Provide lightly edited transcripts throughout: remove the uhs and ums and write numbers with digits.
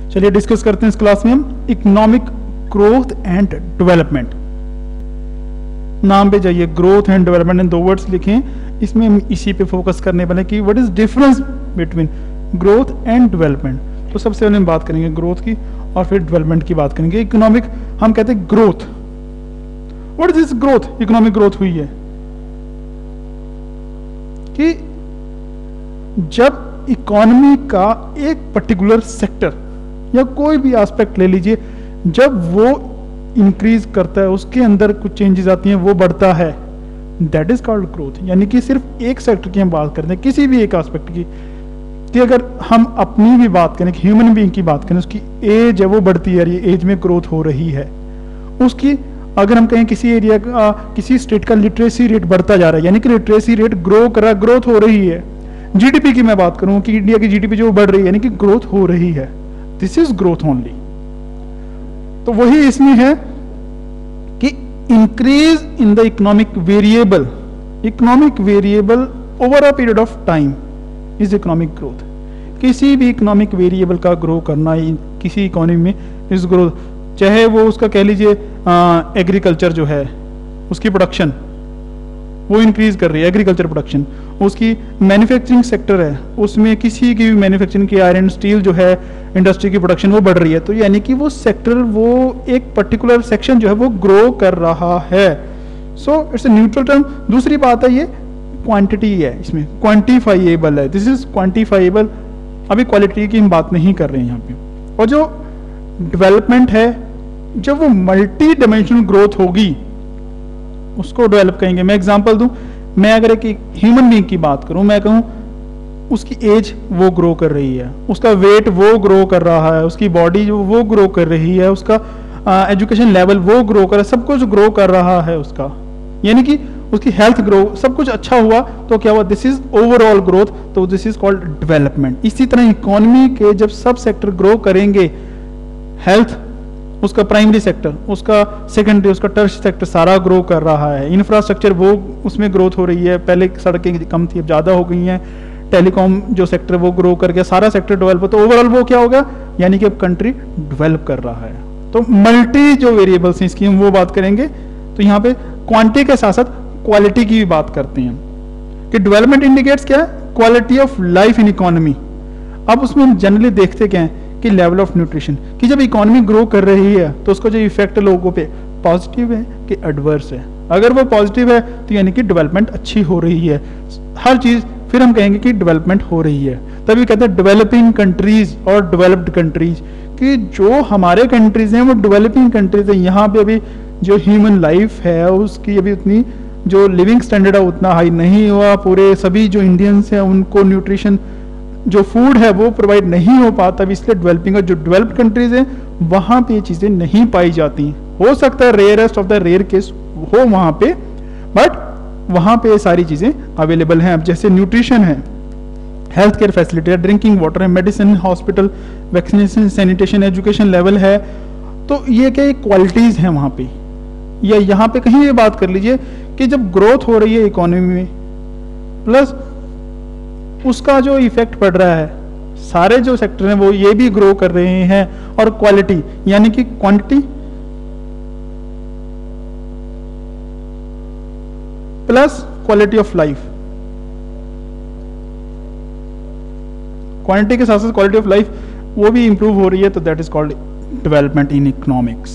चलिए डिस्कस करते हैं इस क्लास में हम इकोनॉमिक ग्रोथ एंड डेवलपमेंट। नाम पे जाइए, growth and development in 2 words लिखें, इसमें हम इसी पे फोकस करने वाले कि what is difference between growth and development. तो सबसे पहले हम बात करेंगे ग्रोथ की और फिर डेवलपमेंट की बात करेंगे। इकोनॉमिक हम कहते हैं growth, what is this growth? Economic growth हुई है कि जब इकोनॉमी का एक पर्टिकुलर सेक्टर या कोई भी एस्पेक्ट ले लीजिए, जब वो इंक्रीज करता है, उसके अंदर कुछ चेंजेस आती हैं, वो बढ़ता है, दैट इज कॉल्ड ग्रोथ। यानी कि सिर्फ एक सेक्टर की हम बात करते हैं, किसी भी एक एस्पेक्ट की, कि अगर हम अपनी भी बात करें, ह्यूमन बीइंग की बात करें, उसकी एज है वो बढ़ती है, ये एज में ग्रोथ हो रही है उसकी। अगर हम कहें किसी एरिया का, किसी स्टेट का लिटरेसी रेट बढ़ता जा रहा है, यानी कि लिटरेसी रेट ग्रो कर रहा है, ग्रोथ हो रही है। जीडीपी की मैं बात करूं कि इंडिया की जीडीपी जो बढ़ रही है, यानी कि ग्रोथ हो रही है, दिस इज ग्रोथ ओनली। तो वही इसमें है कि increase in the economic variable over a period of time is economic growth. किसी भी इकोनॉमिक वेरिएबल का ग्रो करना किसी इकोनॉमी में इज ग्रोथ, चाहे वो उसका कह लीजिए एग्रीकल्चर जो है उसकी प्रोडक्शन वो इंक्रीज कर रही है, एग्रीकल्चर प्रोडक्शन, उसकी मैन्युफैक्चरिंग सेक्टर है, उसमें किसी की भी मैन्युफैक्चरिंग की आयरन स्टील जो है इंडस्ट्री की प्रोडक्शन वो बढ़ रही है, तो यानी कि वो सेक्टर, वो एक पर्टिकुलर सेक्शन जो है वो ग्रो कर रहा है। So it's a neutral term. दूसरी बात है, ये क्वांटिटी है, इसमें क्वांटिफाइएबल है, दिस इज क्वांटिफाइएबल। अभी क्वालिटी की हम बात नहीं कर रहे हैं यहाँ पे। और जो डेवलपमेंट है, जब वो मल्टी डायमेंशनल ग्रोथ होगी उसको डेवलप कहेंगे। मैं एग्जांपल दूं, मैं अगर एक ह्यूमन बीइंग की बात करूं, मैं कहूं उसकी एज वो ग्रो कर रही है, उसका वेट वो ग्रो कर रहा है, उसकी बॉडी जो वो ग्रो कर रही है, उसका एजुकेशन लेवल वो ग्रो कर रहा है, सब कुछ ग्रो कर रहा है उसका, यानी कि उसकी हेल्थ ग्रो, सब कुछ अच्छा हुआ, तो क्या हुआ? दिस इज ओवरऑल ग्रोथ, तो दिस इज कॉल्ड डेवलपमेंट। इसी तरह इकोनॉमी के जब सब सेक्टर ग्रो करेंगे, हेल्थ उसका प्राइमरी सेक्टर, उसका सेकेंडरी, उसका टर्शियरी सेक्टर सारा ग्रो कर रहा है, इंफ्रास्ट्रक्चर वो उसमें ग्रोथ हो रही है, पहले सड़कें कम थी अब ज़्यादा हो गई हैं, टेलीकॉम जो सेक्टर वो ग्रो कर गया, सारा सेक्टर डेवलप, तो ओवरऑल वो क्या होगा? यानी कि अब कंट्री डेवलप कर रहा है। तो मल्टी जो वेरिएबल्स हैं इसकी हम वो बात करेंगे। तो यहाँ पे क्वांटिटी के साथ साथ क्वालिटी की भी बात करते हैं कि डेवलपमेंट इंडिकेट्स क्या है? Quality of life in economy. अब उसमें हम जनरली देखते क्या है कि लेवल ऑफ न्यूट्रिशन, कि जब इकोनॉमी ग्रो कर रही है तो उसका जो इफेक्ट लोगों पे पॉजिटिव है कि एडवर्स है। अगर वो पॉजिटिव है तो यानी कि डेवलपमेंट अच्छी हो रही है, हर चीज, फिर हम कहेंगे कि डेवलपमेंट हो रही है। तभी कहते हैं डेवलपिंग कंट्रीज और डेवलप्ड कंट्रीज, कि जो हमारे कंट्रीज हैं वो डेवलपिंग कंट्रीज है। यहाँ पे अभी जो ह्यूमन लाइफ है उसकी अभी उतनी जो लिविंग स्टैंडर्ड है उतना हाई नहीं हुआ, पूरे सभी जो इंडियंस हैं उनको न्यूट्रिशन जो फूड है वो प्रोवाइड नहीं हो पाता, इसलिए डेवलपिंग जो डेवलप्ड कंट्रीज हैं वहां पे ये चीजें नहीं पाई जाती। हो सकता है rarest of the rare case हो वहां पे, बट वहां पे सारी चीजें अवेलेबल हैं। अब जैसे न्यूट्रिशन है, हेल्थ केयर फैसिलिटी है, ड्रिंकिंग वाटर है, medicine, hospital, vaccination, sanitation, education level है, तो ये क्या क्वालिटीज हैं वहां पे। या यहाँ पे कहीं भी बात कर लीजिए कि जब ग्रोथ हो रही है इकोनॉमी में, प्लस उसका जो इफेक्ट पड़ रहा है, सारे जो सेक्टर हैं वो ये भी ग्रो कर रहे हैं, और क्वालिटी यानी कि quantity plus quality of life, quantity के साथ साथ क्वालिटी ऑफ लाइफ वो भी इंप्रूव हो रही है, तो that is called development in economics.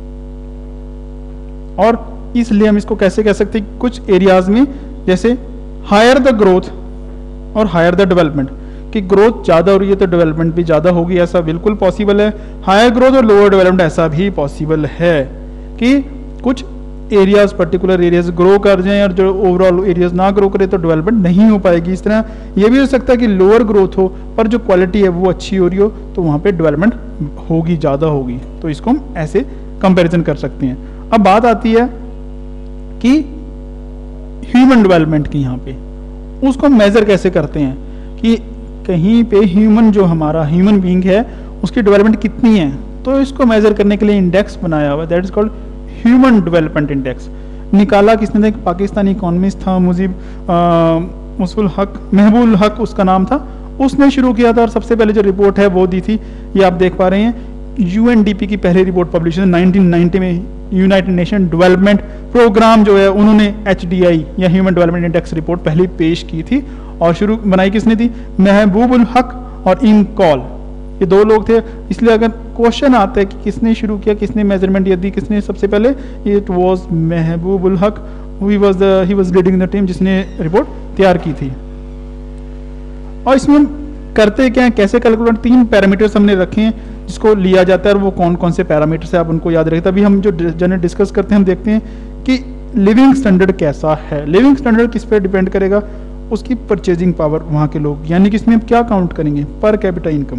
और इसलिए हम इसको कैसे कह सकते हैं, कुछ एरियाज में जैसे हायर द ग्रोथ और हायर द डेवलपमेंट, कि ग्रोथ ज्यादा हो रही है तो डेवलपमेंट भी ज्यादा होगी, ऐसा बिल्कुल पॉसिबल है। हायर ग्रोथ और लोअर डेवलपमेंट ऐसा भी पॉसिबल है कि कुछ एरियाज, पर्टिकुलर एरियाज ग्रो कर जाएं और जो ओवरऑल एरियाज ना ग्रो करे तो डेवलपमेंट नहीं हो पाएगी। इस तरह ये भी हो सकता है कि लोअर ग्रोथ हो पर जो क्वालिटी है वो अच्छी हो रही हो, तो वहां पे डेवलपमेंट होगी, ज्यादा होगी। तो इसको हम ऐसे कंपेरिजन कर सकते हैं। अब बात आती है कि ह्यूमन डेवलपमेंट की, यहाँ पे उसको मेजर कैसे करते हैं कि कहीं पे ह्यूमन जो हमारा ह्यूमन बीइंग है उसकी डेवलपमेंट कितनी है, तो इसको मेजर करने के लिए इंडेक्स बनाया हुआ है, that is called human development index. निकाला किसने था? पाकिस्तानी इकोनॉमिस्ट था मुजीब मुसफुल हक, महबूल हक उसका नाम था, उसने शुरू किया था और सबसे पहले जो रिपोर्ट है वो दी थी, ये आप देख पा रहे हैं, यूएनडीपी की पहली रिपोर्ट पब्लिश 1990 में, यूनाइटेड नेशन डेवलपमेंट प्रोग्राम जो है उन्होंने HDI या ह्यूमन डेवलपमेंट इंडेक्स रिपोर्ट पहले पेश की थी, और शुरू बनाई किसने थी, महबूब उल हक और इम कॉल, ये दो लोग थे। इसलिए अगर क्वेश्चन आता है कि किसने शुरू किया, किसने मेजरमेंट दी, किसने सबसे पहले, it was Mahbub ul Haq, he was leading the team जिसने रिपोर्ट तैयार की थी। और इसमें हम करते क्या है, कैसे कैलकुलेट, 3 पैरामीटर्स हमने रखे हैं जिसको लिया जाता है, और वो कौन कौन से पैरामीटर्स है आप उनको याद रखें। तभी हम जो जनरल डिस्कस करते हैं हम देखते हैं कि लिविंग स्टैंडर्ड कैसा है। लिविंग स्टैंडर्ड किस पे डिपेंड करेगा, उसकी परचेजिंग पावर वहाँ के लोग, यानी कि इसमें हम क्या काउंट करेंगे, पर कैपिटा इनकम।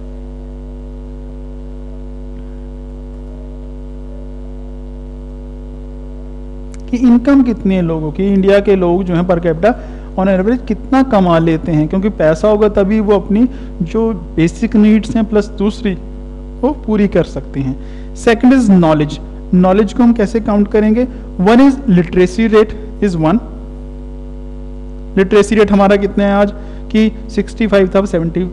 कि इनकम कितनी है लोगों की, इंडिया के लोग जो हैं पर कैपिटा ऑन एवरेज कितना कमा लेते हैं, क्योंकि पैसा होगा तभी वो अपनी जो बेसिक नीड्स हैं प्लस दूसरी वो पूरी कर सकते हैं। सेकंड इज नॉलेज, नॉलेज को हम कैसे काउंट करेंगे, 1 is literacy rate is 1, literacy rate हमारा कितना है आज कि 65 था,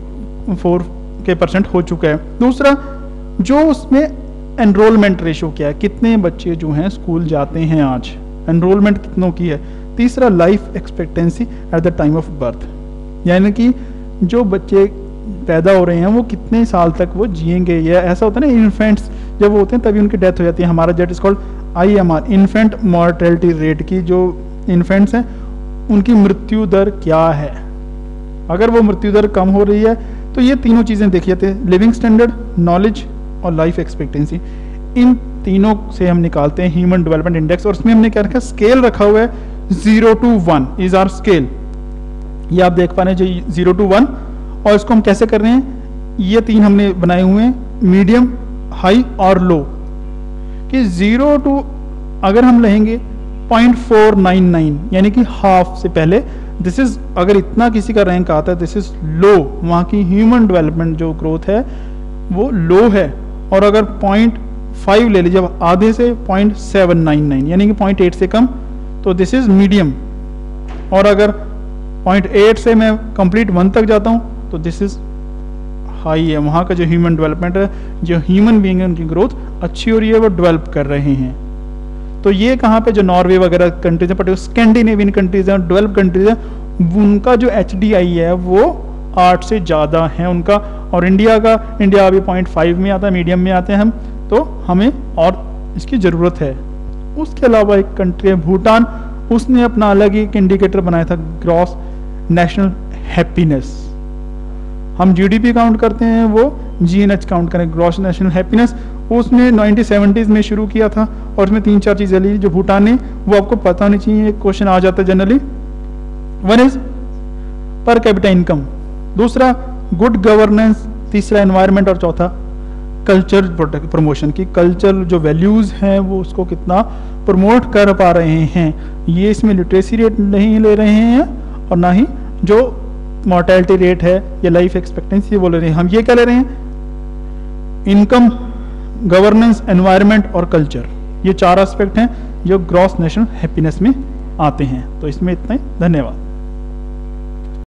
74% हो चुका है। दूसरा जो उसमें एनरोलमेंट रेशो क्या है, कितने बच्चे जो हैं स्कूल जाते हैं आज, एनरोलमेंट कितनों की है। तीसरा life expectancy at the time of birth, यानी कि जो बच्चे पैदा हो रहे हैं वो कितने साल तक वो जिएंगे, या ऐसा होता है ना इन्फेंट्स जब वो होते हैं तभी उनकी डेथ हो जाती है। हमारा जेट is called IMR, infant mortality rate, की जो इन्फेंट्स हैं उनकी मृत्यु दर क्या है। अगर वो मृत्यु दर कम हो रही है तो ये तीनों चीज़ें देखी जाती है, लिविंग स्टैंडर्ड, नॉलेज और लाइफ एक्सपेक्टेंसी। इन तीनों से हम निकालते हैं ह्यूमन डेवलपमेंट इंडेक्स, और उसमें हमने क्या रखा, स्केल रखा हुआ है 0 to 1 इज आवर स्केल। ये आप देख पा रहे हैं जो 0 to 1, और इसको हम कैसे कर रहे हैं, ये 3 हमने बनाए हुए हैं, मीडियम, हाई और लो। कि 0 to अगर हम लेंगे 0.499 यानी कि हाफ से पहले, दिस इज, अगर इतना किसी का रैंक आता है दिस इज लो, वहाँ की ह्यूमन डेवलपमेंट जो ग्रोथ है वो लो है। और अगर 0.5 ले लीजिए आधे से 0.799 यानी कि 0.8 से कम, तो दिस इज मीडियम। और अगर 0.8 से मैं कंप्लीट 1 तक जाता हूँ तो दिस इज हाई है, वहाँ का जो ह्यूमन डेवलपमेंट है, जो ह्यूमन बीइंग है उनकी ग्रोथ अच्छी हो रही है, वो डेवलप कर रहे हैं। तो ये कहाँ पे जो नॉर्वे वगैरह कंट्रीज है, पर्टिकुलर स्कैंडिनेवियन कंट्रीज हैं, डेवलप कंट्रीज हैं, उनका जो HDI है वो 8 से ज़्यादा है उनका, और इंडिया अभी 0.5 में आता है, मीडियम में आते हैं हम, तो हमें और इसकी ज़रूरत है। उसके अलावा एक कंट्री है भूटान, उसने अपना अलग ही एक इंडिकेटर बनाया था, ग्रॉस नेशनल हैप्पीनेस। हम GDP काउंट करते हैं, वो GNH काउंट करें, ग्रॉस नेशनल हैप्पीनेस। उसने 1970s में शुरू किया था, और उसमें 3-4 चीज़ें ली जो भूटान ने, वो आपको पता होनी चाहिए, एक क्वेश्चन आ जाता है generally. 1 is per capita income, दूसरा गुड गवर्नेंस, तीसरा एनवायरनमेंट, और चौथा कल्चर प्रमोशन, की कल्चर जो वैल्यूज़ हैं वो उसको कितना प्रमोट कर पा रहे हैं। ये इसमें लिटरेसी रेट नहीं ले रहे हैं, और ना ही जो मॉर्टेलिटी रेट है या लाइफ एक्सपेक्टेंसी वो ले रहे हैं। हम ये क्या ले रहे हैं, इनकम, गवर्नेंस, एनवायरनमेंट और कल्चर, ये 4 एस्पेक्ट हैं जो ग्रॉस नेशनल हैप्पीनेस में आते हैं। तो इसमें इतना ही, धन्यवाद।